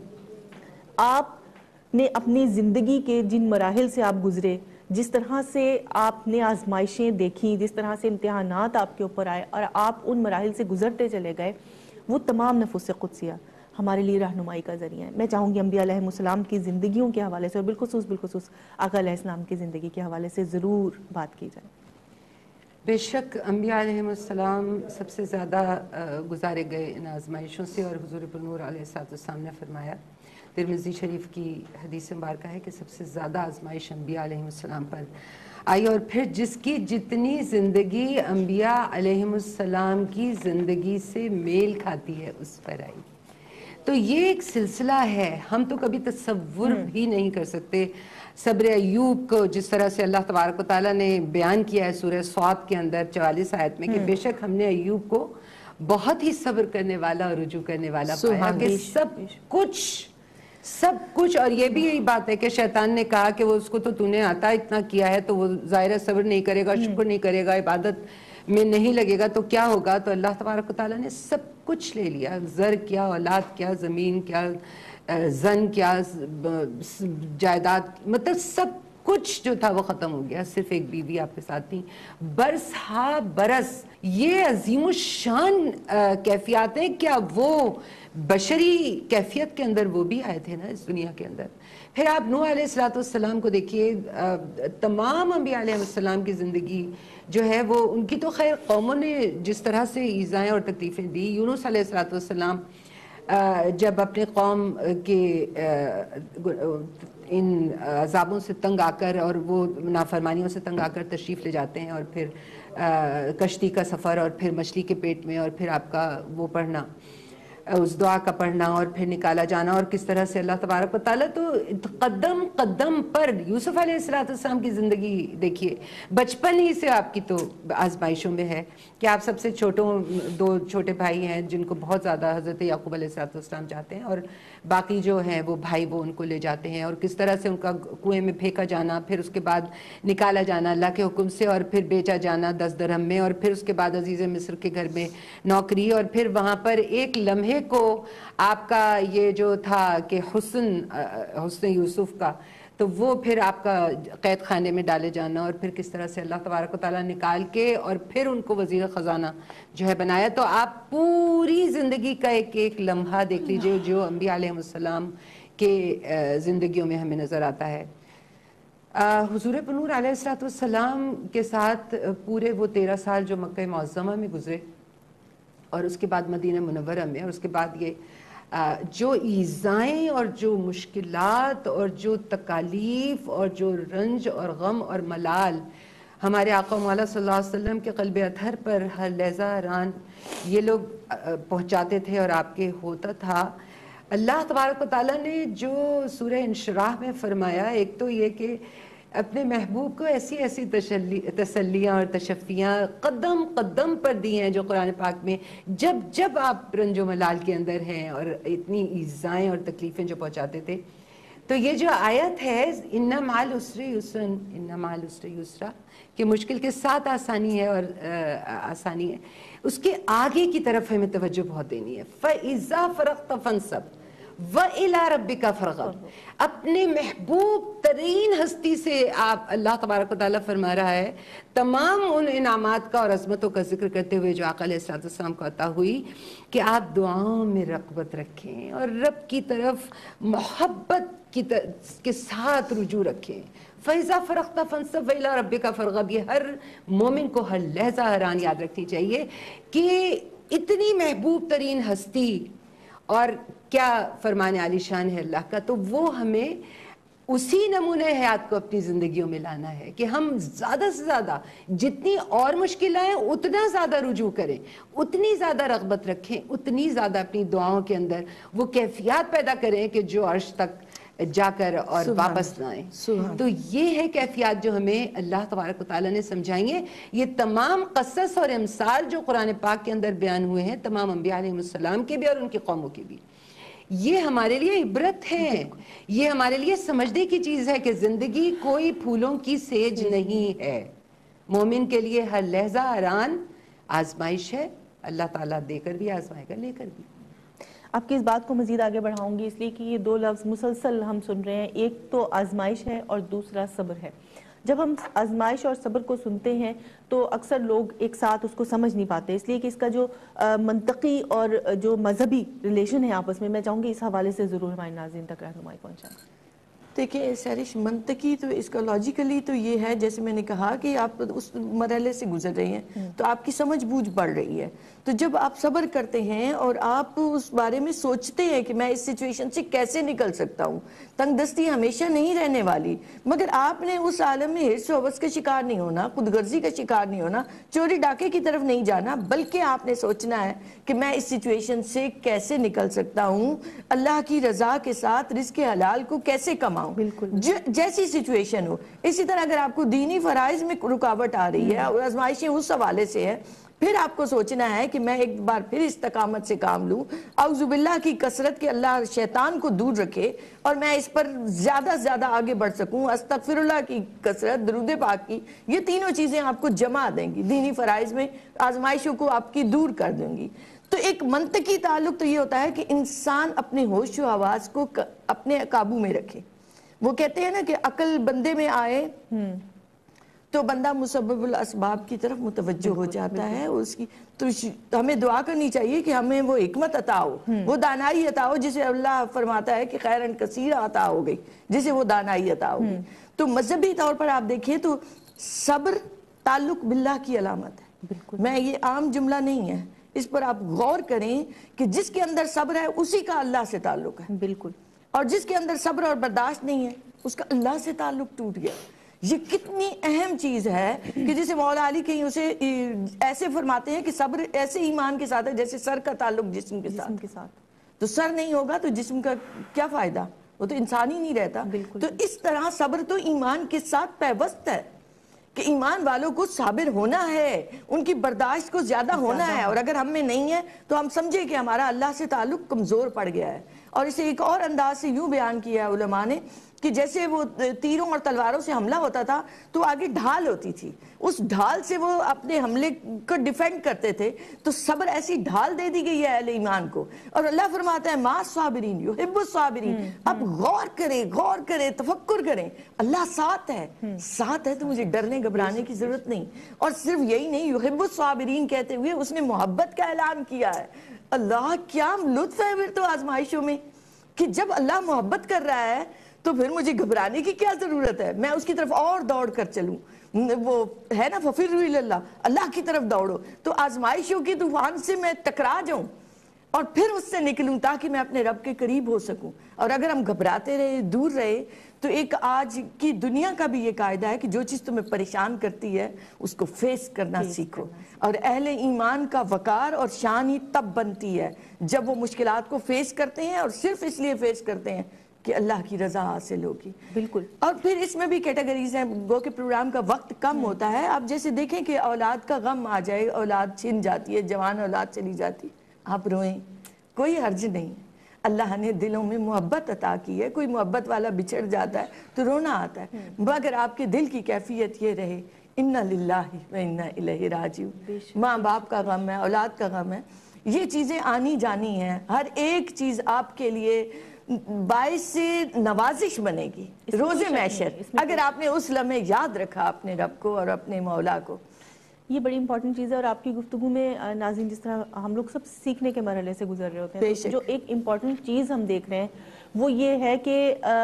آپ نے اپنی زندگی کے جن مراحل سے آپ گزرے، جس طرح سے آپ نے آزمائشیں دیکھیں، جس طرح سے امتحانات آپ کے اوپر آئے اور آپ ان مراحل سے گزرتے چلے گئے، وہ تمام نفوس قدسیہ ہمارے لیے رہنمائی کا ذریعہ ہے. میں چاہوں گی انبیاء علیہ السلام کی زندگیوں کے حوالے سے اور بالخصوص بالخصوص آقا علیہ السلام کی زندگی کے حوالے سے ضرور بات کی جائے. بے شک انبیاء علیہ السلام سب سے زیادہ گزارے گئے ان آزمائشوں سے، اور حضور پر نور علیہ السلام نے فرمایا ترمذی شریف کی حدیث مبارکہ ہے کہ سب سے زیادہ آزمائش انبیاء علیہ السلام پر آئی، اور پھر جس کی جتنی زندگی انبیاء علیہ السلام کی زندگی سے میل کھاتی ہے اس پر آئی. تو یہ ایک سلسلہ ہے، ہم تو کبھی تصور بھی نہیں کر سکتے. صبر ایوب کو جس طرح سے اللہ تبارک و تعالیٰ نے بیان کیا ہے سورہ صاد کے اندر چوالیس آیت میں کہ بے شک ہم نے ایوب کو بہت ہی صبر کرنے والا اور رجوع کرنے والا پایا کہ سب کچھ سب کچھ. اور یہ بھی یہی بات ہے کہ شیطان نے کہا کہ وہ اس کو تو تو نے آتا اتنا کیا ہے تو وہ ظاہر صبر نہیں کرے گا، شکر نہیں کرے گا، عبادت میں نہیں لگے گا تو کیا ہوگا. تو اللہ تبارک و تعالیٰ نے سب کچھ لے لیا، زر کیا، اولاد کیا، زمین کیا، زن کیا، جائیداد، مطلب سب کچھ جو تھا وہ ختم ہو گیا، صرف ایک بیوی آپ کے ساتھ تھی. برس ہا برس، یہ عظیم الشان کیفیات ہیں. کیا وہ بشری کیفیت کے اندر وہ بھی آئے تھے نا اس دنیا کے اندر. پھر آپ نوح علیہ الصلوۃ والسلام کو دیکھیے، تمام انبیاء علیہ السلام کی زندگی جو ہے وہ ان کی تو خیر قوموں نے جس طرح سے ایذائیں اور تکلیفیں دی. یونس علیہ الصلوۃ والسلام جب اپنے قوم کے ان عذابوں سے تنگ آ کر اور وہ نافرمانیوں سے تنگ آ کر تشریف لے جاتے ہیں، اور پھر کشتی کا سفر، اور پھر مچھلی کے پیٹ میں، اور پھر آپ کا وہ پڑھنا، اس دعا کا پڑھنا، اور پھر نکالا جانا، اور کس طرح سے اللہ تبارک و تعالیٰ تو قدم قدم پر. یوسف علیہ الصلوۃ والسلام کی زندگی دیکھیے، بچپن ہی سے آپ کی تو آزمائشوں میں ہے کہ آپ سب سے چھوٹوں دو چھوٹے بھائی ہیں جن کو بہت زیادہ حضرت یعقوب علیہ الصلوۃ والسلام چاہتے ہیں، اور باقی جو ہیں وہ بھائی وہ ان کو لے جاتے ہیں، اور کس طرح سے ان کا کنویں میں پھینکا جانا، پھر اس کے بعد نکالا جانا اللہ کے حکم سے، اور پھر بیچا جانا دس درہم میں، اور پھر اس کے بعد عزیز مصر کے گھر میں نوکری، اور پھر وہاں پر ایک لمحے کو آپ کا یہ جو تھا کہ حسن حسن یوسف کا، تو وہ پھر آپ کا قید خانے میں ڈالے جانا، اور پھر کس طرح سے اللہ تبارک و تعالیٰ نکال کے اور پھر ان کو وزیر خزانہ جو ہے بنایا. تو آپ پوری زندگی کا ایک ایک لمحہ دیکھ لیجئے جو انبیاء علیہ السلام کے زندگیوں میں ہمیں نظر آتا ہے. حضور بنور علیہ الصلوۃ والسلام کے ساتھ پورے وہ تیرہ سال جو مکہ معظمہ میں گزرے، اور اس کے بعد مدینہ منورہ میں، اور اس کے بعد یہ جو ایذائیں اور جو مشکلات اور جو تکالیف اور جو رنج اور غم اور ملال ہمارے آقا مولا صلی اللہ علیہ وسلم کے قلب اطہر پر ہر لحظہ ران یہ لوگ پہنچاتے تھے اور آپ کے ہوتا تھا. اللہ تبارک و تعالیٰ نے جو سورہ انشراح میں فرمایا، ایک تو یہ کہ اپنے محبوب کو ایسی ایسی تسلیاں اور تشفیاں قدم قدم پر دی ہیں جو قرآن پاک میں جب جب آپ رنج و ملال کے اندر ہیں اور اتنی ایذائیں اور تکلیفیں جو پہنچاتے تھے. تو یہ جو آیت ہے ان مع العسر یسرا، ان مع العسر یسرا، کہ مشکل کے ساتھ آسانی ہے اور آسانی ہے، اس کے آگے کی طرف ہمیں توجہ بہت دینی ہے. فَإِذَا فَرَغْتَ فَانْصَبْ وَإِلَىٰ رَبِّكَ فَارْغَب. اپنے محبوب ترین ہستی سے آپ اللہ تبارک و تعالیٰ فرما رہا ہے تمام ان انعامات کا اور عظمتوں کا ذکر کرتے ہوئے جو آقا علیہ الصلوۃ والسلام کو عطا ہوئی کہ آپ دعاؤں میں رغبت رکھیں اور رب کی طرف محبت کے ساتھ رجوع رکھیں. فَإِذَا فَرَغْتَ فَانْصَبْ وَإِلَىٰ رَبِّكَ فَارْغَب. یہ ہر مومن کو ہر لحظہ حیران یاد رکھنی چاہیے کہ اتنی محبوب ترین ہستی اور کیا فرمان عالی شان ہے اللہ کا، تو وہ ہمیں اسی نمونہ حیات کو اپنی زندگیوں میں لانا ہے کہ ہم زیادہ سے زیادہ جتنی اور مشکلیں ہیں اتنا زیادہ رجوع کریں، اتنی زیادہ رغبت رکھیں، اتنی زیادہ اپنی دعاؤں کے اندر وہ کیفیات پیدا کریں کہ جو عرش تک جا کر اور واپس نہ آئیں. تو یہ ہے کیفیات جو ہمیں اللہ تبارک و تعالیٰ نے سمجھائی ہیں. یہ تمام قصص اور امثال جو قرآن پاک کے اندر بیان ہوئے ہیں تمام انبیاء علیہ السلام کے بھی اور ان کی قوموں کے بھی، یہ ہمارے لیے عبرت ہے، یہ ہمارے لیے سمجھنے کی چیز ہے کہ زندگی کوئی پھولوں کی سیج نہیں ہے. مومن کے لیے ہر لحظہ حیران آزمائش ہے. اللہ تعالیٰ دے کر بھی آزمائے گا، لے کر بھی. آپ کی اس بات کو مزید آگے بڑھاؤں گی اس لیے کہ یہ دو لفظ مسلسل ہم سن رہے ہیں، ایک تو آزمائش ہے اور دوسرا صبر ہے. جب ہم آزمائش اور صبر کو سنتے ہیں تو اکثر لوگ ایک ساتھ اس کو سمجھ نہیں پاتے، اس لیے کہ اس کا جو منطقی اور جو مذہبی ریلیشن ہے آپس میں، میں چاہوں گی اس حوالے سے ضرور ہمارے ناظرین تک رہنمائی پہنچائیں. دیکھیں سہرش، منطقی تو اس کا لاجیکلی تو یہ ہے جیسے میں نے کہا کہ آپ اس مرحلے سے گزر رہے ہیں تو آپ کی سمجھ بوجھ بڑھ رہی ہے. تو جب آپ صبر کرتے ہیں اور آپ اس بارے میں سوچتے ہیں کہ میں اس سچویشن سے کیسے نکل سکتا ہوں، تنگ دستی ہمیشہ نہیں رہنے والی، مگر آپ نے اس عالم میں حرص و حوث کا شکار نہیں ہونا، خود غرضی کا شکار نہیں ہونا، چوری ڈاکے کی طرف نہیں جانا، بلکہ آپ نے سوچنا ہے کہ میں اس سچویشن سے کیسے نکل سکتا ہوں، اللہ کی رضا کے ساتھ رزق حلال کو کیسے کماؤں. بالکل جیسی سچویشن ہو. اسی طرح اگر آپ کو دینی فرائض میں رکاوٹ آ رہی ہے اور آزمائشیں اس حوالے سے ہے، پھر آپ کو سوچنا ہے کہ میں ایک بار پھر استقامت سے کام لوں، اعوذ باللہ کی کثرت کے اللہ شیطان کو دور رکھے اور میں اس پر زیادہ زیادہ آگے بڑھ سکوں، استغفر اللہ کی کثرت، درود پاک کی، یہ تینوں چیزیں آپ کو جمع دیں گی، دینی فرائض میں آزمائشوں کو آپ کی دور کر دیں گی. تو ایک منطقی تعلق تو یہ ہوتا ہے کہ انسان اپنے ہوش و حواس کو اپنے قابو میں رکھے. وہ کہتے ہیں نا کہ عقل بندے میں آئے تو بندہ مسبب الاسباب کی طرف متوجہ ہو جاتا ہے. اس کی تو ہمیں دعا کرنی چاہیے کہ ہمیں وہ حکمت عطا ہو، وہ دانائی عطا ہو، جسے اللہ فرماتا ہے کہ خیرن کثیر عطا ہو گئی، جسے وہ دانائی عطا ہوگی. تو مذہبی طور پر آپ دیکھیں تو صبر تعلق باللہ کی علامت ہے. میں یہ عام جملہ نہیں ہے، اس پر آپ غور کریں کہ جس کے اندر صبر ہے اسی کا اللہ سے تعلق ہے. بالکل. اور جس کے اندر صبر اور برداشت نہیں ہے اس کا اللہ سے تعلق ٹوٹ گیا. یہ کتنی اہم چیز ہے کہ جسے مولا علی کہیں اسے ایسے فرماتے ہیں کہ صبر ایسے ایمان کے ساتھ ہے جیسے سر کا تعلق جسم کے ساتھ. کے ساتھ تو سر نہیں ہوگا تو جسم کا کیا فائدہ، وہ تو انسان ہی نہیں رہتا. تو اس طرح صبر تو ایمان کے ساتھ پیوست ہے کہ ایمان والوں کو صابر ہونا ہے، ان کی برداشت کو زیادہ ہونا ہے. اور اگر ہم میں نہیں ہے تو ہم سمجھے کہ ہمارا اللہ سے تعلق کمزور پڑ گیا ہے. اور اسے ایک اور انداز سے یوں بیان کیا ہے علماء نے کہ جیسے وہ تیروں اور تلواروں سے حملہ ہوتا تھا تو آگے ڈھال ہوتی تھی، اس ڈھال سے وہ اپنے حملے کو ڈیفینڈ کرتے تھے. تو صبر ایسی ڈھال دے دی گئی ہے اہل ایمان کو. اور اللہ فرماتا ہے ما صابرین یحب الصابرین. اب غور کریں غور کریں تفکر کریں، اللہ ساتھ ہے، ساتھ ہے تو مجھے ڈرنے گھبرانے کی ضرورت نہیں. اور صرف یہی نہیں، یحب الصابرین کہتے ہوئے اس نے محبت کا اعلان کیا ہے. اللہ کیا لطف ہے پھر تو آزمائشوں میں کہ جب اللہ محبت کر رہا ہے تو پھر مجھے گھبرانے کی کیا ضرورت ہے، میں اس کی طرف اور دوڑ کر چلوں. وہ ہے نا ففروا الی اللہ، اللہ کی طرف دوڑو. تو آزمائشوں کی طوفان سے میں ٹکرا جاؤں اور پھر اس سے نکلوں تاکہ میں اپنے رب کے قریب ہو سکوں. اور اگر ہم گھبراتے رہے، دور رہے، تو ایک آج کی دنیا کا بھی یہ قاعدہ ہے کہ جو چیز تمہیں پریشان کرتی ہے اس کو فیس کرنا سیکھو. اور اہل ایمان کا وقار اور شان ہی تب بنتی ہے جب وہ مشکلات کو فیس کرتے ہیں، اور صرف اس لیے فیس کرتے ہیں کہ اللہ کی رضا حاصل ہوگی. بالکل. اور پھر اس میں بھی کیٹیگریز ہیں، وہ کہ پروگرام کا وقت کم ہوتا ہے. آپ جیسے دیکھیں کہ اولاد کا غم آ جائے، اولاد چھن جاتی ہے، جوان اولاد چلی جاتی، آپ روئیں، کوئی حرج نہیں. اللہ نے دلوں میں محبت عطا کی ہے. کوئی محبت والا بچھڑ جاتا ہے تو رونا آتا ہے، مگر آپ کے دل کی کیفیت یہ رہے انا للہ و انا الیہ راجعون. ماں باپ کا غم ہے، اولاد کا غم ہے، یہ چیزیں آنی جانی ہیں. ہر ایک چیز آپ کے لیے باعث سے نوازش بنے گی، روز محشر، اگر آپ نے اس لمحے یاد رکھا اپنے رب کو اور اپنے مولا کو. یہ بڑی امپورٹنٹ چیز ہے. اور آپ کی گفتگو میں ناظرین جس طرح ہم لوگ سب سیکھنے کے مرحلے سے گزر رہے ہوتے ہیں، جو ایک امپورٹنٹ چیز ہم دیکھ رہے ہیں وہ یہ ہے کہ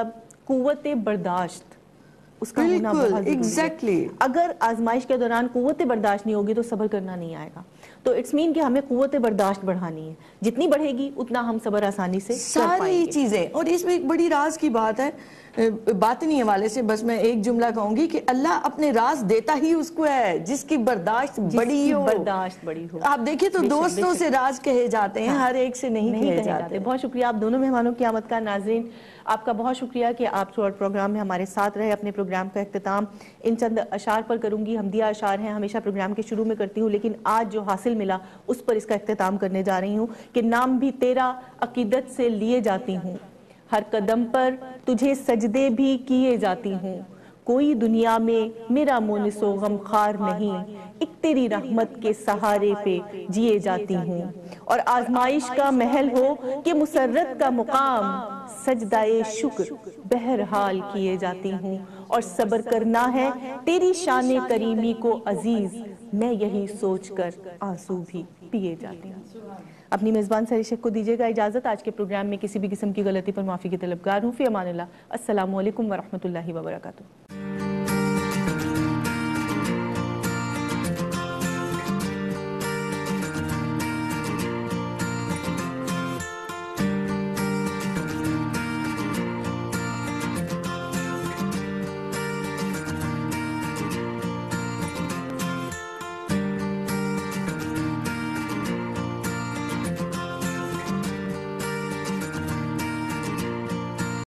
قوت برداشت اس کا ہونا بہت ضروری ہے. اگر آزمائش کے دوران قوت برداشت نہیں ہوگی تو صبر کرنا نہیں آئے گا. تو اٹس مین کہ ہمیں قوت برداشت بڑھانی ہے، جتنی بڑھے گی اتنا ہم صبر آسانی سے کر پائیں گے. ساری چیزیں. اور اس میں ایک بڑی راز کی بات ہے، باطنی حوالے سے بس میں ایک جملہ کہوں گی کہ اللہ اپنے راز دیتا ہی اس کو ہے جس کی برداشت بڑی ہو. برداشت بڑی ہو. آپ دیکھیں تو دوستوں سے راز کہے جاتے ہیں، ہر ایک سے نہیں کہے جاتے. بہت شکریہ آپ دونوں مہمانوں کی آمد کا. ناظرین آپ کا بہت شکریہ کہ آپ تھرو آؤٹ پروگرام میں ہمارے ساتھ رہے. اپنے پروگرام کا اختتام ان چند اشعار پر کروں گی. حمدیہ اشعار ہیں، ہمیشہ پروگرام کے شروع میں کرتی ہوں، لیکن آج جو حاصل ملا اس پر اس کا اختتام کرنے جا رہی ہوں کہ نام بھی تیرا عقیدت سے لیے جاتی ہوں، ہر قدم پر تجھے سجدے بھی کیے جاتی ہوں، کوئی دنیا میں میرا مونس و غم خار نہیں، ایک تیری رحمت کے سہارے پہ جیے جاتی ہوں. اور آزمائش کا محل ہو کہ مسرت کا مقام، سجدہ شکر بہرحال کیے جاتی ہوں. اور صبر کرنا ہے تیری شان کریمی کو عزیز، میں یہی سوچ کر آنسو بھی پیے جاتی ہوں۔ اپنی میزبان سہرش شیخ کو دیجیے گا اجازت۔ آج کے پروگرام میں کسی بھی قسم کی غلطی پر معافی کی طلبگار ہوں۔ فی امان اللہ، السلام علیکم ورحمۃ اللہ وبرکاتہ۔